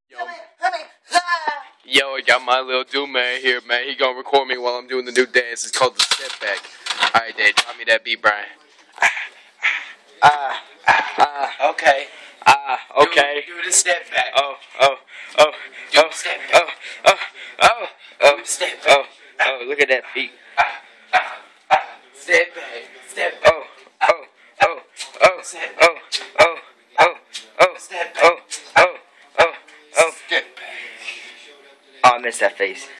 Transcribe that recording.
Yo, I got my little dude man here, man. He gonna record me while I'm doing the new dance. It's called the step back. Alright, Dad, drop me that beat, Brian. Okay. Okay. Do the step back. Oh. Do the step back. Do the step back. Oh, look at that feet. Step back. Step back. Step back. Step back. Oh. Step back. Oh, I missed that face.